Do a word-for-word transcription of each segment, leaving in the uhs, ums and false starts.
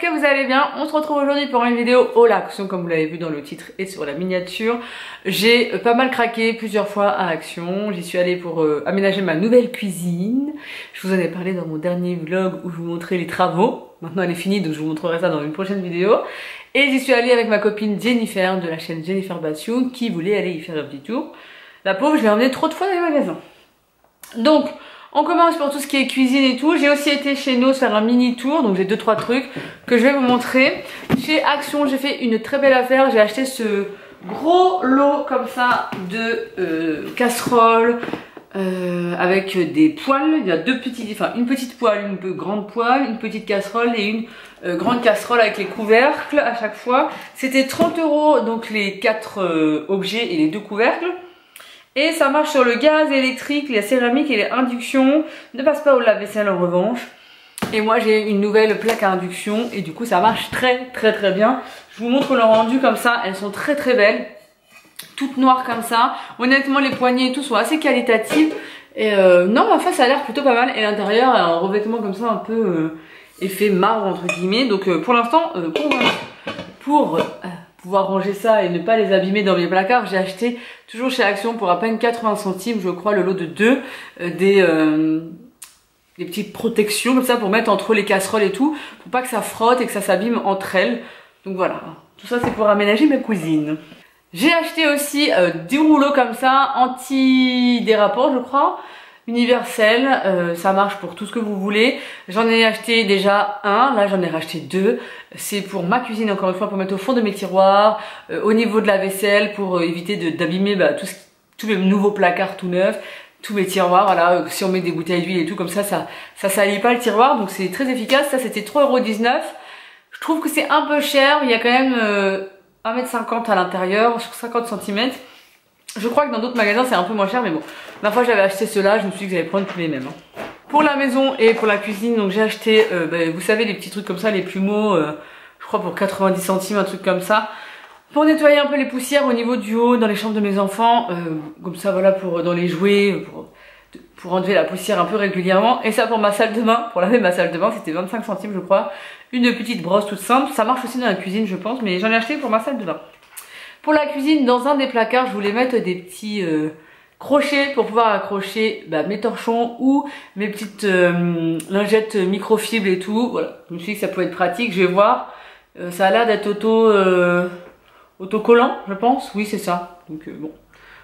que vous allez bien. On se retrouve aujourd'hui pour une vidéo haul action comme vous l'avez vu dans le titre et sur la miniature. J'ai pas mal craqué plusieurs fois à Action. J'y suis allée pour euh, aménager ma nouvelle cuisine. Je vous en ai parlé dans mon dernier vlog où je vous montrais les travaux. Maintenant elle est finie donc je vous montrerai ça dans une prochaine vidéo. Et j'y suis allée avec ma copine Jennifer de la chaîne Jennifer Bastion qui voulait aller y faire un petit tour. La pauvre, je l'ai emmenée trop de fois dans les magasins. Donc on commence pour tout ce qui est cuisine et tout. J'ai aussi été chez Nos faire un mini tour, donc j'ai deux trois trucs que je vais vous montrer. Chez Action, j'ai fait une très belle affaire. J'ai acheté ce gros lot comme ça de euh, casseroles euh, avec des poêles. Il y a deux petites, enfin une petite poêle, une grande poêle, une petite casserole et une euh, grande casserole avec les couvercles à chaque fois. C'était trente euros donc les quatre euh, objets et les deux couvercles. Et ça marche sur le gaz électrique, la céramique et les inductions. Ne passe pas au lave-vaisselle en revanche. Et moi j'ai une nouvelle plaque à induction et du coup ça marche très très très bien. Je vous montre le rendu comme ça, elles sont très très belles. Toutes noires comme ça. Honnêtement les poignées et tout sont assez qualitatives. Et euh, non mais enfin ça a l'air plutôt pas mal. Et l'intérieur a un revêtement comme ça un peu euh, effet marbre entre guillemets. Donc euh, pour l'instant euh, pour... pour euh, pouvoir ranger ça et ne pas les abîmer dans mes placards, j'ai acheté toujours chez Action pour à peine quatre-vingts centimes je crois le lot de deux euh, des, euh, des petites protections comme ça pour mettre entre les casseroles et tout pour pas que ça frotte et que ça s'abîme entre elles. Donc voilà, tout ça c'est pour aménager ma cuisine. J'ai acheté aussi euh, des rouleaux comme ça anti-dérapants je crois, universel, euh, ça marche pour tout ce que vous voulez. J'en ai acheté déjà un, là j'en ai racheté deux. C'est pour ma cuisine encore une fois, pour mettre au fond de mes tiroirs, euh, au niveau de la vaisselle, pour euh, éviter d'abîmer bah, tout ce, tous mes nouveaux placards tout neufs, tous mes tiroirs. Voilà, euh, si on met des bouteilles d'huile et tout comme ça, ça ça salit pas le tiroir, donc c'est très efficace. Ça c'était trois euros dix-neuf. Je trouve que c'est un peu cher, il y a quand même euh, un mètre cinquante à l'intérieur sur cinquante centimètres. Je crois que dans d'autres magasins c'est un peu moins cher, mais bon, la fois j'avais acheté ceux-là, je me suis dit que j'allais prendre tous les mêmes. Hein. Pour la maison et pour la cuisine, donc j'ai acheté, euh, bah, vous savez, les petits trucs comme ça, les plumeaux, euh, je crois pour quatre-vingt-dix centimes, un truc comme ça, pour nettoyer un peu les poussières au niveau du haut dans les chambres de mes enfants, euh, comme ça voilà, pour dans les jouets, pour, pour enlever la poussière un peu régulièrement. Et ça pour ma salle de bain, pour laver ma salle de bain, c'était vingt-cinq centimes je crois, une petite brosse toute simple, ça marche aussi dans la cuisine je pense, mais j'en ai acheté pour ma salle de bain. Pour la cuisine, dans un des placards, je voulais mettre des petits euh, crochets pour pouvoir accrocher bah, mes torchons ou mes petites euh, lingettes microfibres et tout. Voilà, je me suis dit que ça pouvait être pratique, je vais voir. Euh, ça a l'air d'être auto, euh, autocollant, je pense. Oui, c'est ça. Donc euh, bon,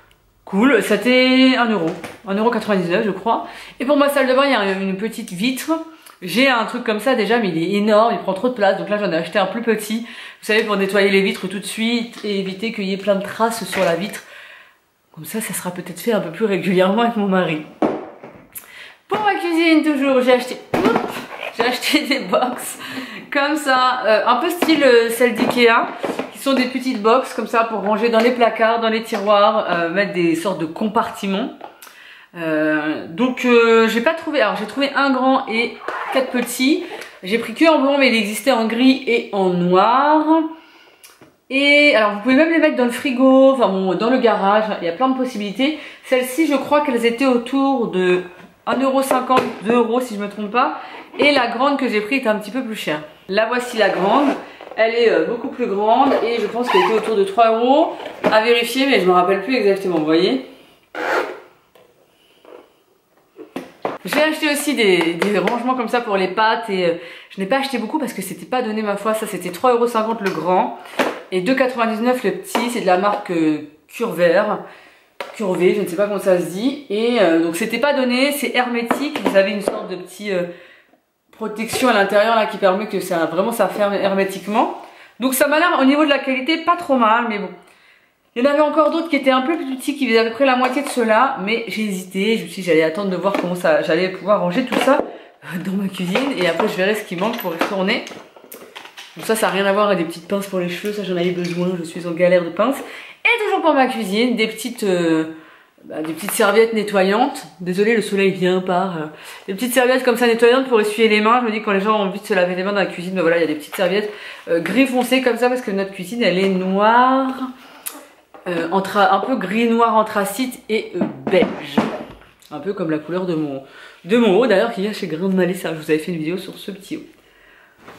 cool. C'était un euro, un euro quatre-vingt-dix-neuf je crois. Et pour ma salle de bain, il y a une petite vitre. J'ai un truc comme ça déjà mais il est énorme, il prend trop de place donc là j'en ai acheté un plus petit. Vous savez pour nettoyer les vitres tout de suite et éviter qu'il y ait plein de traces sur la vitre. Comme ça ça sera peut-être fait un peu plus régulièrement avec mon mari. Pour ma cuisine toujours j'ai acheté j'ai acheté des box comme ça, euh, un peu style euh, celle d'Ikea, qui sont des petites box comme ça pour ranger dans les placards, dans les tiroirs, euh, mettre des sortes de compartiments. Euh, donc euh, j'ai pas trouvé, alors j'ai trouvé un grand et quatre petits, j'ai pris que en blanc mais il existait en gris et en noir. Et alors vous pouvez même les mettre dans le frigo, enfin bon dans le garage, il y a plein de possibilités. Celles-ci je crois qu'elles étaient autour de un euro cinquante, deux euros si je me trompe pas. Et la grande que j'ai pris est un petit peu plus chère. La voici la grande, elle est euh, beaucoup plus grande et je pense qu'elle était autour de trois euros, à vérifier mais je me rappelle plus exactement, vous voyez. J'ai acheté aussi des, des rangements comme ça pour les pâtes et euh, je n'ai pas acheté beaucoup parce que c'était pas donné ma foi, ça c'était trois euros cinquante le grand et deux euros quatre-vingt-dix-neuf le petit, c'est de la marque euh, Curver, Curvé, je ne sais pas comment ça se dit et euh, donc c'était pas donné, c'est hermétique, vous avez une sorte de petit euh, protection à l'intérieur là qui permet que ça vraiment ça ferme hermétiquement. Donc ça m'a l'air au niveau de la qualité pas trop mal mais bon. Il y en avait encore d'autres qui étaient un peu plus petits, qui faisaient à peu près la moitié de ceux-là, mais j'ai hésité, je me suis dit j'allais attendre de voir comment ça, j'allais pouvoir ranger tout ça dans ma cuisine et après je verrai ce qui manque pour y retourner. Donc ça, ça n'a rien à voir avec des petites pinces pour les cheveux, ça j'en avais besoin, je suis en galère de pinces. Et toujours pour ma cuisine, des petites, euh, bah, des petites serviettes nettoyantes. Désolée, le soleil vient par. Euh, des petites serviettes comme ça nettoyantes pour essuyer les mains. Je me dis que quand les gens ont envie de se laver les mains dans la cuisine, bah voilà, il y a des petites serviettes euh, gris foncé comme ça parce que notre cuisine elle est noire. Euh, entre, un peu gris noir anthracite et euh, beige, un peu comme la couleur de mon de mon haut d'ailleurs qu'il y a chez Grande Malais. Ça, je vous avais fait une vidéo sur ce petit haut.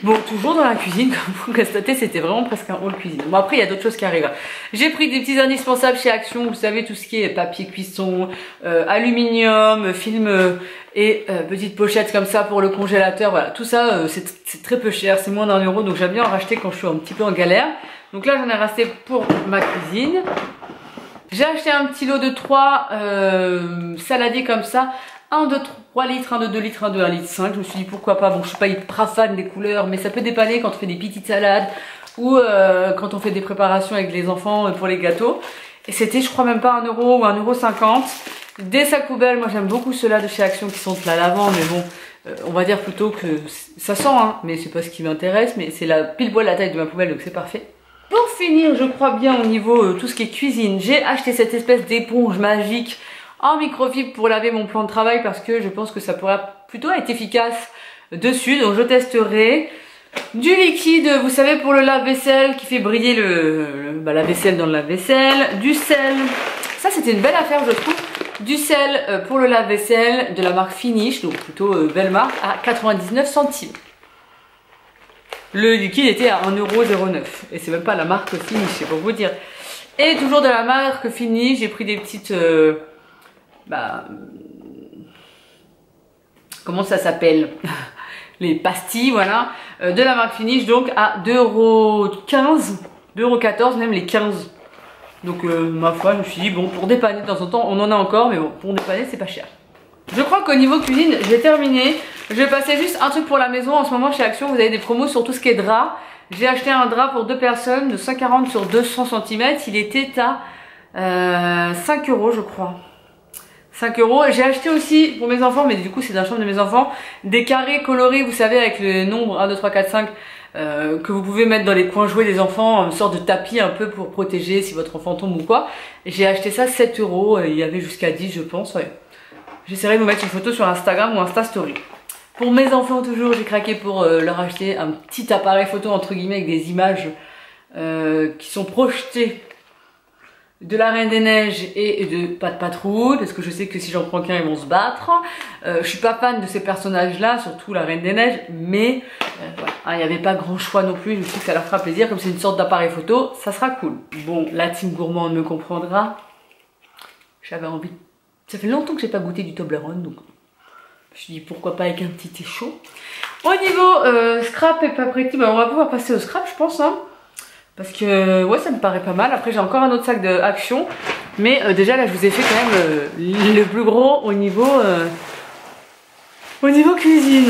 Bon, toujours dans la cuisine, comme vous le constatez, c'était vraiment presque un haul cuisine. Bon, après, il y a d'autres choses qui arrivent. J'ai pris des petits indispensables chez Action, vous savez, tout ce qui est papier cuisson, euh, aluminium, film euh, et euh, petites pochettes comme ça pour le congélateur. Voilà, tout ça, euh, c'est très peu cher, c'est moins d'un euro, donc j'aime bien en racheter quand je suis un petit peu en galère. Donc là, j'en ai racheté pour ma cuisine. J'ai acheté un petit lot de trois euh, saladiers comme ça. un de trois litres, un de deux litres, un de un litre cinq. Je me suis dit pourquoi pas. Bon, je suis pas hyper fan des couleurs, mais ça peut dépanner quand on fait des petites salades ou euh, quand on fait des préparations avec les enfants pour les gâteaux. Et c'était, je crois, même pas un euro ou un euro cinquante. Des sacs poubelles, moi j'aime beaucoup ceux-là de chez Action qui sont de la lavande, mais bon, euh, on va dire plutôt que ça sent, hein, mais c'est pas ce qui m'intéresse, mais c'est la pile poil la taille de ma poubelle, donc c'est parfait. Pour finir, je crois bien au niveau euh, tout ce qui est cuisine, j'ai acheté cette espèce d'éponge magique en microfibre pour laver mon plan de travail parce que je pense que ça pourrait plutôt être efficace dessus, donc je testerai. Du liquide, vous savez, pour le lave-vaisselle qui fait briller le, le bah, la vaisselle dans le lave-vaisselle. Du sel, ça c'était une belle affaire je trouve. Du sel euh, pour le lave-vaisselle de la marque Finish, donc plutôt euh, belle marque, à quatre-vingt-dix-neuf centimes. Le liquide était à un euro zéro neuf et c'est même pas la marque Finish, c'est pour vous dire. Et toujours de la marque Finish, j'ai pris des petites... Euh, bah, comment ça s'appelle? Les pastilles, voilà, euh, de la marque Finish, donc à deux euros quinze, deux euros quatorze, même les quinze. Donc euh, ma foi, je me suis dit, bon, pour dépanner de temps en temps, on en a encore, mais bon, pour dépanner, c'est pas cher. Je crois qu'au niveau cuisine, j'ai terminé. Je vais passer juste un truc pour la maison. En ce moment, chez Action, vous avez des promos sur tout ce qui est drap. J'ai acheté un drap pour deux personnes de cent quarante sur deux cents centimètres. Il était à euh, cinq euros, je crois. cinq euros. J'ai acheté aussi pour mes enfants, mais du coup c'est dans la chambre de mes enfants, des carrés colorés, vous savez, avec le nombre un, deux, trois, quatre, cinq, euh, que vous pouvez mettre dans les coins jouets des enfants, une sorte de tapis un peu pour protéger si votre enfant tombe ou quoi. J'ai acheté ça sept euros, il y avait jusqu'à dix je pense, ouais. J'essaierai de vous mettre une photo sur Instagram ou Insta Story. Pour mes enfants toujours, j'ai craqué pour euh, leur acheter un petit appareil photo entre guillemets avec des images euh, qui sont projetées de la Reine des Neiges et de Pat' Patrouille, parce que je sais que si j'en prends qu'un, ils vont se battre. Euh, je suis pas fan de ces personnages-là, surtout la Reine des Neiges, mais euh, voilà, hein, il n'y avait pas grand choix non plus. Je sais que ça leur fera plaisir, comme c'est une sorte d'appareil photo, ça sera cool. Bon, la team gourmande me comprendra. J'avais envie. Ça fait longtemps que j'ai pas goûté du Toblerone, donc je me suis dit pourquoi pas avec un petit thé chaud. Au niveau euh, scrap et papeterie, bah, on va pouvoir passer au scrap, je pense, hein. Parce que ouais, ça me paraît pas mal. Après j'ai encore un autre sac de Action, mais euh, déjà là je vous ai fait quand même euh, le plus gros au niveau euh, au niveau cuisine.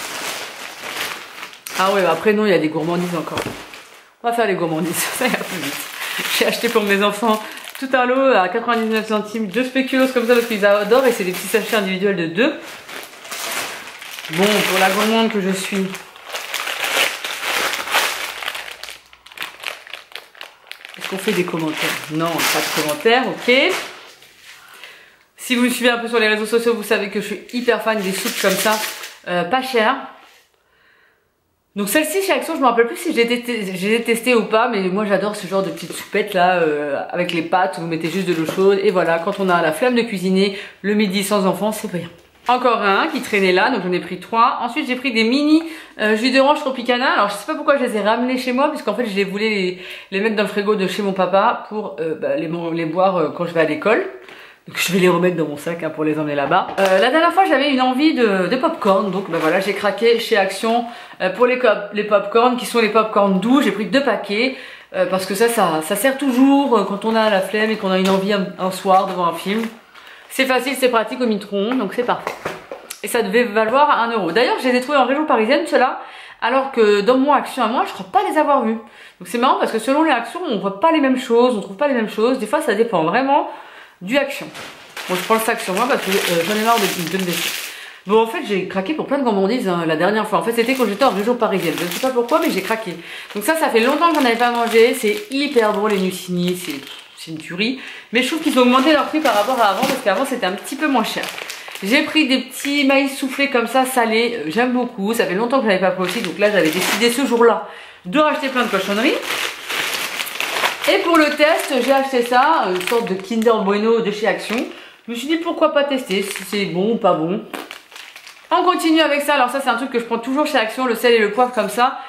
Ah ouais, bah après non, il y a des gourmandises encore. On va faire les gourmandises, ça ira plus vite. J'ai acheté pour mes enfants tout un lot à quatre-vingt-dix-neuf centimes, deux spéculoos comme ça parce qu'ils adorent, et c'est des petits sachets individuels de deux. Bon, pour la gourmande que je suis, est-ce qu'on fait des commentaires? Non, pas de commentaires, ok. Si vous me suivez un peu sur les réseaux sociaux, vous savez que je suis hyper fan des soupes comme ça, euh, pas chères. Donc celle-ci chez Action, je me rappelle plus si j'ai testé, testé ou pas, mais moi j'adore ce genre de petites soupettes là, euh, avec les pâtes, vous mettez juste de l'eau chaude, et voilà, quand on a la flemme de cuisiner, le midi sans enfants, c'est bien. Encore un qui traînait là, donc j'en ai pris trois. Ensuite j'ai pris des mini euh, jus d'orange Tropicana. Alors je sais pas pourquoi je les ai ramenés chez moi, puisqu'en fait je les voulais les, les mettre dans le frigo de chez mon papa pour euh, bah, les, les boire euh, quand je vais à l'école. Donc je vais les remettre dans mon sac hein, pour les emmener là-bas. Euh, la dernière fois j'avais une envie de, de popcorn, donc bah, voilà, j'ai craqué chez Action euh, pour les, les popcorn qui sont les popcorn doux. J'ai pris deux paquets euh, parce que ça, ça, ça sert toujours euh, quand on a la flemme et qu'on a une envie un, un soir devant un film. C'est facile, c'est pratique au micro-ondes, donc c'est parfait. Et ça devait valoir un euro. D'ailleurs, je les ai trouvés en région parisienne, ceux-là, alors que dans mon Action à moi, je crois pas les avoir vus. Donc c'est marrant parce que selon les Actions, on voit pas les mêmes choses, on trouve pas les mêmes choses. Des fois, ça dépend vraiment du Action. Bon, je prends le sac sur moi parce que euh, j'en ai marre de, de me baisser. Bon, en fait, j'ai craqué pour plein de gourmandises hein, la dernière fois. En fait, c'était quand j'étais en région parisienne. Je ne sais pas pourquoi, mais j'ai craqué. Donc ça, ça fait longtemps que j'en avais pas mangé. C'est hyper bon, les Nucini, c'est... c'est une tuerie, mais je trouve qu'ils ont augmenté leur prix par rapport à avant parce qu'avant c'était un petit peu moins cher. J'ai pris des petits maïs soufflés comme ça, salés, j'aime beaucoup, ça fait longtemps que je n'avais pas pris aussi, donc là j'avais décidé ce jour-là de racheter plein de cochonneries. Et pour le test, j'ai acheté ça, une sorte de Kinder Bueno de chez Action. Je me suis dit pourquoi pas tester si c'est bon ou pas bon. On continue avec ça, alors ça c'est un truc que je prends toujours chez Action, le sel et le poivre comme ça.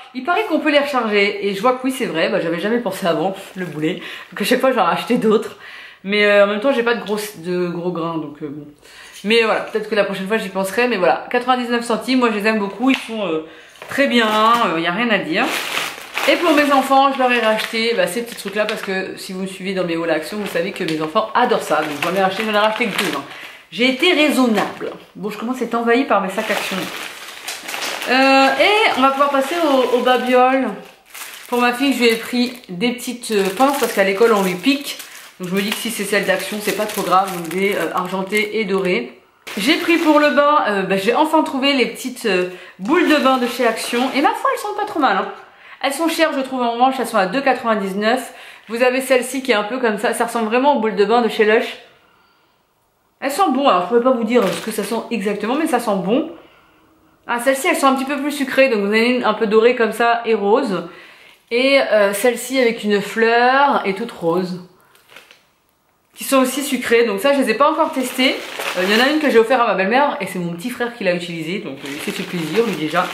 il paraît qu'on peut les recharger. Et je vois que oui, c'est vrai, bah, j'avais jamais pensé avant, le boulet. Donc à chaque fois, j'en ai acheté d'autres. Mais euh, en même temps, j'ai pas de gros, de gros grains, donc euh, bon. Mais voilà, peut-être que la prochaine fois, j'y penserai. Mais voilà, quatre-vingt-dix-neuf centimes, moi je les aime beaucoup, ils sont euh, très bien, il n'y a rien à dire. Et pour mes enfants, je leur ai racheté bah, ces petits trucs là parce que si vous me suivez dans mes hauls à action, vous savez que mes enfants adorent ça. Donc j'en ai racheté, j'en ai racheté que deux. Hein. J'ai été raisonnable. Bon, je commence à être envahie par mes sacs action. Euh, et on va pouvoir passer au, au babioles. Pour ma fille, je lui ai pris des petites pinces parce qu'à l'école on lui pique. Donc je me dis que si c'est celle d'action, c'est pas trop grave. Donc des euh, argentées et dorées. J'ai pris pour le bain, euh, bah, j'ai enfin trouvé les petites euh, boules de bain de chez Action. Et ma foi, elles sont pas trop mal. Hein. Elles sont chères, je trouve, en revanche, elles sont à deux quatre-vingt-dix-neuf. Vous avez celle-ci qui est un peu comme ça, ça ressemble vraiment aux boules de bain de chez Lush. Elles sont bon, alors je pourrais pas vous dire ce que ça sent exactement, mais ça sent bon. Ah, celles-ci, elles sont un petit peu plus sucrées, donc vous avez une un peu dorée comme ça et rose. Et euh, celle-ci avec une fleur et toute rose. Qui sont aussi sucrées, donc ça je les ai pas encore testées. Il euh, y en a une que j'ai offert à ma belle-mère et c'est mon petit frère qui l'a utilisée, donc euh, il s'est fait plaisir lui déjà.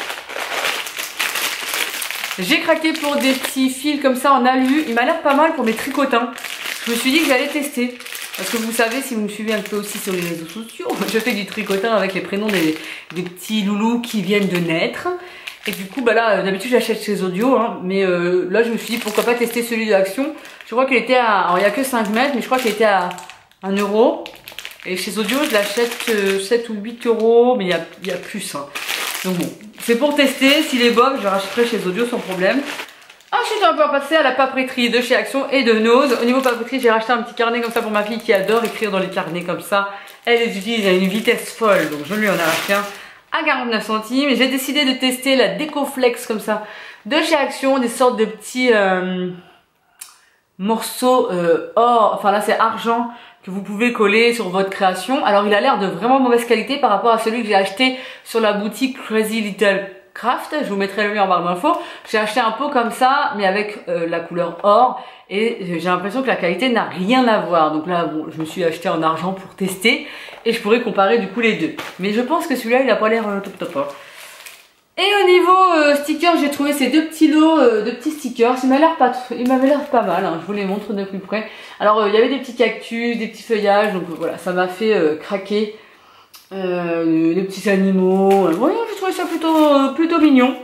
J'ai craqué pour des petits fils comme ça en alu. Il m'a l'air pas mal pour mes tricotins. Je me suis dit que j'allais tester. Parce que vous savez, si vous me suivez un peu aussi sur les réseaux sociaux, je fais du tricotin avec les prénoms des, des petits loulous qui viennent de naître. Et du coup, bah là, d'habitude j'achète chez Audio. Hein, mais euh, là, je me suis dit pourquoi pas tester celui de Action. Je crois qu'il était à... Alors il n'y a que cinq mètres, mais je crois qu'il était à un euro. Et chez Audio, je l'achète euh, sept ou huit euros. Mais il y a, il y a plus. Hein. Donc bon, c'est pour tester. S'il est bon, je le rachèterai chez Audio sans problème. Ensuite, on va pouvoir passer à la papeterie de chez Action et de Nose. Au niveau papeterie, j'ai racheté un petit carnet comme ça pour ma fille qui adore écrire dans les carnets comme ça. Elle les utilise à une vitesse folle, donc je lui en ai racheté un à quarante-neuf centimes. J'ai décidé de tester la Décoflex comme ça de chez Action, des sortes de petits euh, morceaux euh, or, enfin là c'est argent, que vous pouvez coller sur votre création. Alors il a l'air de vraiment mauvaise qualité par rapport à celui que j'ai acheté sur la boutique Crazy Little Craft. Je vous mettrai le lien en barre d'infos. J'ai acheté un pot comme ça mais avec euh, la couleur or et j'ai l'impression que la qualité n'a rien à voir. Donc là bon, je me suis acheté en argent pour tester et je pourrais comparer du coup les deux. Mais je pense que celui-là il a pas l'air euh, top top. Hein. Et au niveau euh, stickers, j'ai trouvé ces deux petits lots euh, de petits stickers. Il m'a l'air pas, il m'avait l'air pas mal. Hein. Je vous les montre de plus près. Alors euh, il y avait des petits cactus, des petits feuillages, donc euh, voilà, ça m'a fait euh, craquer. Euh, les petits animaux. Euh, ouais, j'ai trouvé ça plutôt, euh, plutôt mignon.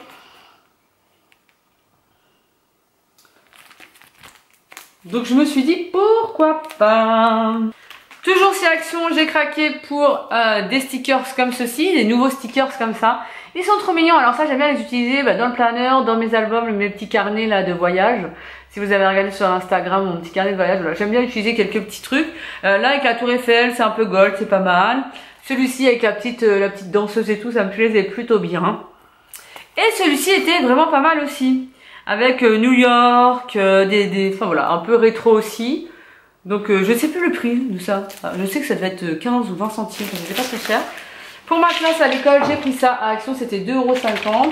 Donc je me suis dit pourquoi pas. Toujours chez Action, j'ai craqué pour euh, des stickers comme ceci, des nouveaux stickers comme ça. Ils sont trop mignons. Alors ça, j'aime bien les utiliser bah, dans le planeur, dans mes albums, mes petits carnets là de voyage. Si vous avez regardé sur Instagram mon petit carnet de voyage, voilà, j'aime bien utiliser quelques petits trucs. Euh, là avec la Tour Eiffel, c'est un peu gold, c'est pas mal. Celui-ci avec la petite, euh, la petite danseuse et tout, ça me plaisait plutôt bien. Et celui-ci était vraiment pas mal aussi. Avec euh, New York, euh, des, des, enfin voilà, un peu rétro aussi. Donc euh, je ne sais plus le prix de ça. Enfin, je sais que ça devait être quinze ou vingt centimes, c'était pas très cher. Pour ma classe à l'école, j'ai pris ça à Action, c'était deux euros cinquante.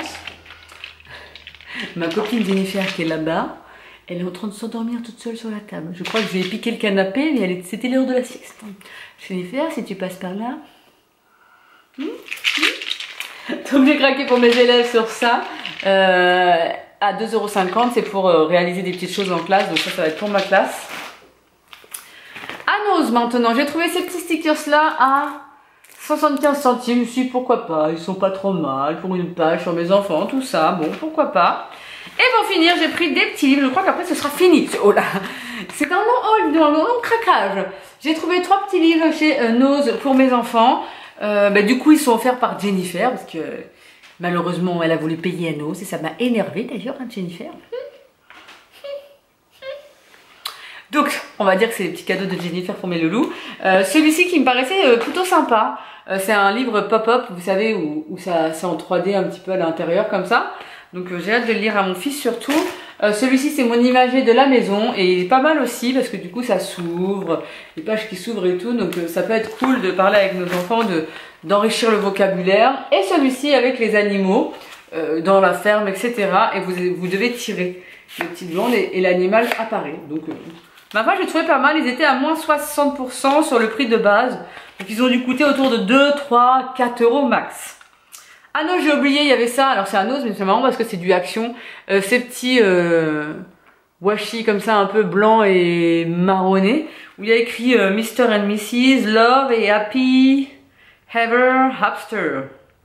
Ma copine Jennifer qui est là-bas, elle est en train de s'endormir toute seule sur la table. Je crois que je lui ai piqué le canapé, mais c'était l'heure de la sieste. Jennifer, si tu passes par là. Mmh, mmh. Donc j'ai craqué pour mes élèves sur ça. Euh, à deux euros cinquante, c'est pour euh, réaliser des petites choses en classe. Donc ça, ça va être pour ma classe. À Nose maintenant, j'ai trouvé ces petits stickers là à soixante-quinze centimes. Je me suis dit pourquoi pas, ils sont pas trop mal pour une page sur mes enfants, tout ça. Bon, pourquoi pas. Et pour finir, j'ai pris des petits livres. Je crois qu'après ce sera fini. Oh là, c'est un long haul, un long craquage. J'ai trouvé trois petits livres chez euh, Nose pour mes enfants. Euh, bah, du coup, ils sont offerts par Jennifer parce que malheureusement, elle a voulu payer à Nose et ça m'a énervé d'ailleurs, hein, Jennifer. Donc, on va dire que c'est les petits cadeaux de Jennifer pour mes loulous. Euh, Celui-ci qui me paraissait euh, plutôt sympa. Euh, c'est un livre pop-up, vous savez, où, où ça c'est en trois D un petit peu à l'intérieur comme ça. Donc euh, j'ai hâte de le lire à mon fils surtout. Euh, Celui-ci c'est mon imagier de la maison et il est pas mal aussi parce que du coup ça s'ouvre, les pages qui s'ouvrent et tout. Donc euh, ça peut être cool de parler avec nos enfants, de d'enrichir le vocabulaire. Et celui-ci avec les animaux euh, dans la ferme, et cetera. Et vous, vous devez tirer les petites blondes et, et l'animal apparaît. Donc... Euh, ma foi, j'ai trouvé pas mal, ils étaient à moins soixante pour cent sur le prix de base. Donc ils ont dû coûter autour de deux, trois, quatre euros max. Ah non, j'ai oublié, il y avait ça. Alors c'est un Nose, mais c'est marrant parce que c'est du Action. Euh, ces petits euh, washi comme ça, un peu blanc et marronné, où il y a écrit euh, mister and missus Love et Happy Ever After.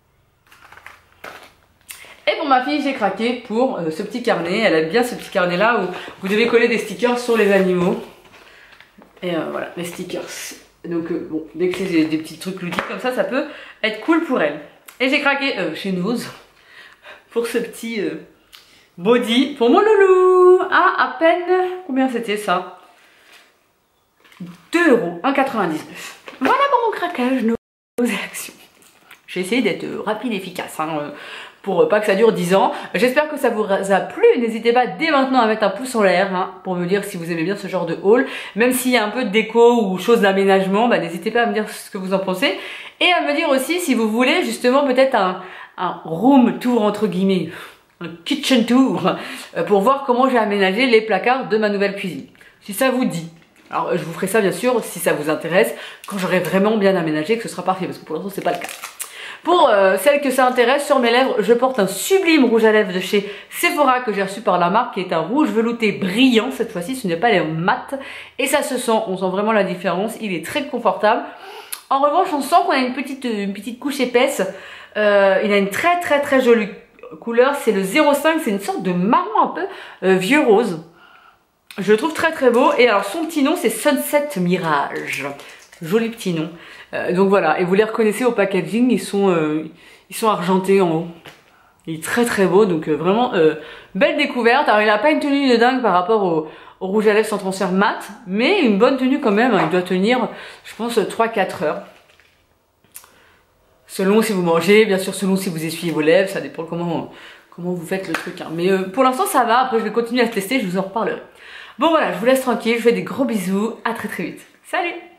Et pour ma fille, j'ai craqué pour euh, ce petit carnet. Elle aime bien ce petit carnet là où vous devez coller des stickers sur les animaux. Et euh, voilà, les stickers. Donc euh, bon, dès que c'est des, des petits trucs ludiques comme ça, ça peut être cool pour elle. Et j'ai craqué euh, chez Nose pour ce petit euh, body pour mon loulou. Ah, à peine, combien c'était ça? deux euros, un quatre-vingt-dix-neuf. Voilà pour mon craquage Nose et Action. J'ai essayé d'être rapide et efficace hein, pour pas que ça dure dix ans. J'espère que ça vous a plu. N'hésitez pas dès maintenant à mettre un pouce en l'air hein, pour me dire si vous aimez bien ce genre de haul. Même s'il y a un peu de déco ou chose d'aménagement, bah, n'hésitez pas à me dire ce que vous en pensez. Et à me dire aussi si vous voulez justement peut-être un, un room tour entre guillemets, un kitchen tour, pour voir comment j'ai aménagé les placards de ma nouvelle cuisine. Si ça vous dit. Alors je vous ferai ça bien sûr si ça vous intéresse, quand j'aurai vraiment bien aménagé, que ce sera parfait, parce que pour l'instant c'est pas le cas. Pour euh, celles que ça intéresse, sur mes lèvres, je porte un sublime rouge à lèvres de chez Sephora que j'ai reçu par la marque, qui est un rouge velouté brillant cette fois-ci, ce n'est pas les mat. Et ça se sent, on sent vraiment la différence, il est très confortable. En revanche, on sent qu'on a une petite, une petite couche épaisse, euh, il a une très très très jolie couleur, c'est le zéro cinq, c'est une sorte de marron un peu euh, vieux rose. Je le trouve très très beau, et alors son petit nom c'est Sunset Mirage. Joli petit nom. Euh, donc voilà, et vous les reconnaissez au packaging, ils sont, euh, ils sont argentés en haut. Il est très très beau, donc euh, vraiment euh, belle découverte. Alors il n'a pas une tenue de dingue par rapport au, au rouge à lèvres sans transfert mat, mais une bonne tenue quand même. Il doit tenir, je pense, trois à quatre heures. Selon si vous mangez, bien sûr selon si vous essuyez vos lèvres, ça dépend comment, comment vous faites le truc. Hein. Mais euh, pour l'instant ça va, après je vais continuer à tester, je vous en reparlerai. Bon voilà, je vous laisse tranquille, je vous fais des gros bisous, à très très vite. Salut!